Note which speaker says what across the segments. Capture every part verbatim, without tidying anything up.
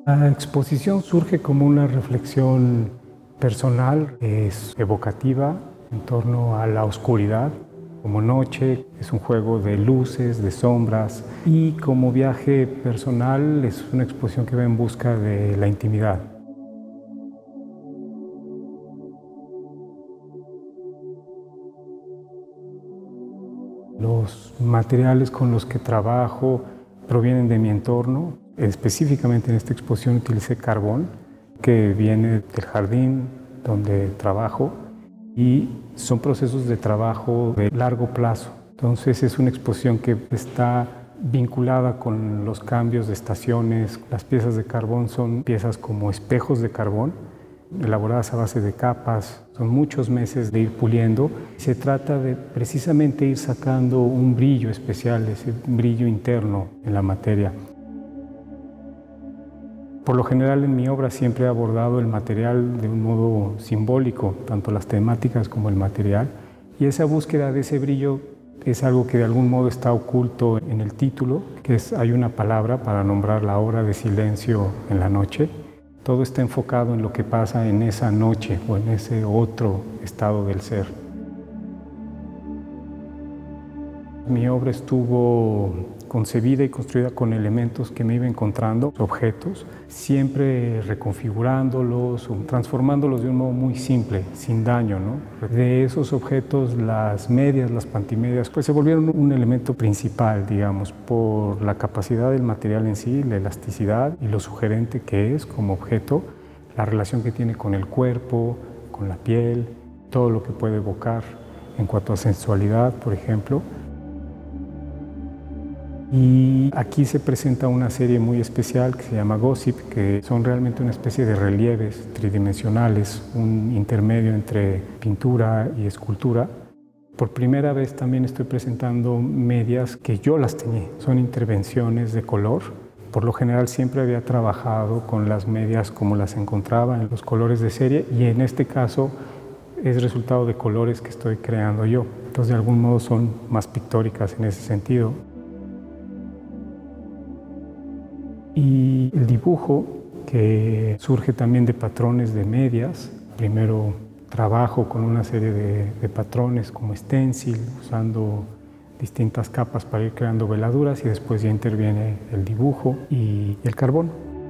Speaker 1: La exposición surge como una reflexión personal, es evocativa en torno a la oscuridad. Como noche es un juego de luces, de sombras, y como viaje personal es una exposición que va en busca de la intimidad. Los materiales con los que trabajo provienen de mi entorno. Específicamente en esta exposición utilicé carbón, que viene del jardín donde trabajo, y son procesos de trabajo de largo plazo. Entonces es una exposición que está vinculada con los cambios de estaciones. Las piezas de carbón son piezas como espejos de carbón, elaboradas a base de capas. Son muchos meses de ir puliendo. Se trata de precisamente ir sacando un brillo especial, ese brillo interno en la materia. Por lo general en mi obra siempre he abordado el material de un modo simbólico, tanto las temáticas como el material, y esa búsqueda de ese brillo es algo que de algún modo está oculto en el título, que es hay una palabra para nombrar la hora de silencio en la noche. Todo está enfocado en lo que pasa en esa noche o en ese otro estado del ser. Mi obra estuvo concebida y construida con elementos que me iba encontrando, objetos, siempre reconfigurándolos o transformándolos de un modo muy simple, sin daño, ¿no? De esos objetos, las medias, las pantimedias, pues se volvieron un elemento principal, digamos, por la capacidad del material en sí, la elasticidad y lo sugerente que es como objeto, la relación que tiene con el cuerpo, con la piel, todo lo que puede evocar en cuanto a sensualidad, por ejemplo. Y aquí se presenta una serie muy especial que se llama Gossip, que son realmente una especie de relieves tridimensionales, un intermedio entre pintura y escultura. Por primera vez también estoy presentando medias que yo las teñí, son intervenciones de color. Por lo general siempre había trabajado con las medias como las encontraba en los colores de serie, y en este caso es resultado de colores que estoy creando yo. Entonces de algún modo son más pictóricas en ese sentido. Y el dibujo, que surge también de patrones de medias. Primero trabajo con una serie de, de patrones como stencil, usando distintas capas para ir creando veladuras, y después ya interviene el dibujo y el carbón.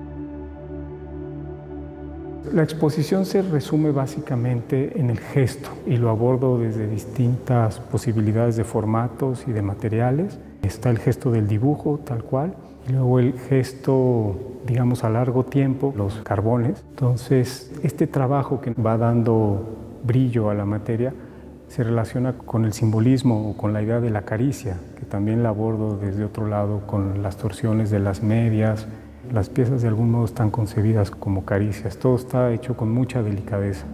Speaker 1: La exposición se resume básicamente en el gesto y lo abordo desde distintas posibilidades de formatos y de materiales. Está el gesto del dibujo, tal cual, y luego el gesto, digamos, a largo tiempo, los carbones. Entonces, este trabajo que va dando brillo a la materia se relaciona con el simbolismo o con la idea de la caricia, que también la abordo desde otro lado con las torsiones de las medias. Las piezas de algún modo están concebidas como caricias, todo está hecho con mucha delicadeza.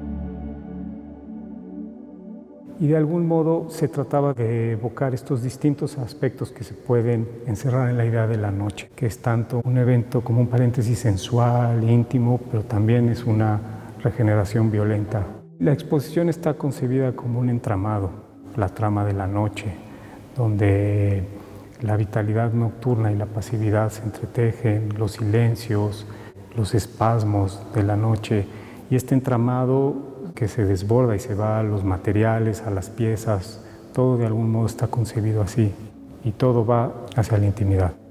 Speaker 1: Y de algún modo se trataba de evocar estos distintos aspectos que se pueden encerrar en la idea de la noche, que es tanto un evento como un paréntesis sensual, íntimo, pero también es una regeneración violenta. La exposición está concebida como un entramado, la trama de la noche, donde la vitalidad nocturna y la pasividad se entretejen, los silencios, los espasmos de la noche, y este entramado que se desborda y se va a los materiales, a las piezas, todo de algún modo está concebido así, y todo va hacia la intimidad.